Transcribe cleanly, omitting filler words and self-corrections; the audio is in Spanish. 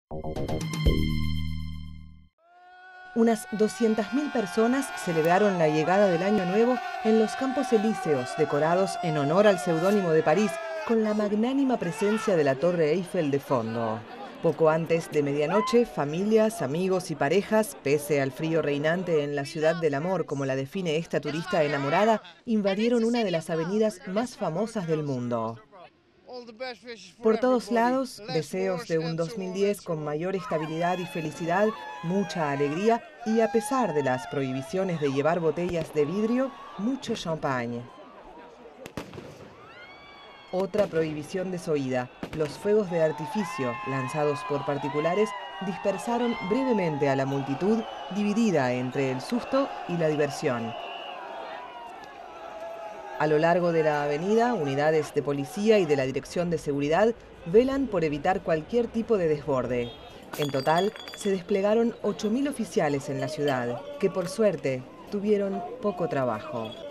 Unas 200.000 personas celebraron la llegada del Año Nuevo en los Campos Elíseos, decorados en honor al seudónimo de París, con la magnánima presencia de la Torre Eiffel de fondo. Poco antes de medianoche, familias, amigos y parejas, pese al frío reinante en la ciudad del amor, como la define esta turista enamorada, invadieron una de las avenidas más famosas del mundo. Por todos lados, deseos de un 2010 con mayor estabilidad y felicidad, mucha alegría y, a pesar de las prohibiciones de llevar botellas de vidrio, mucho champagne. Otra prohibición desoída: los fuegos de artificio, lanzados por particulares, dispersaron brevemente a la multitud, dividida entre el susto y la diversión. A lo largo de la avenida, unidades de policía y de la Dirección de Seguridad velan por evitar cualquier tipo de desborde. En total, se desplegaron 8.000 oficiales en la ciudad, que por suerte tuvieron poco trabajo.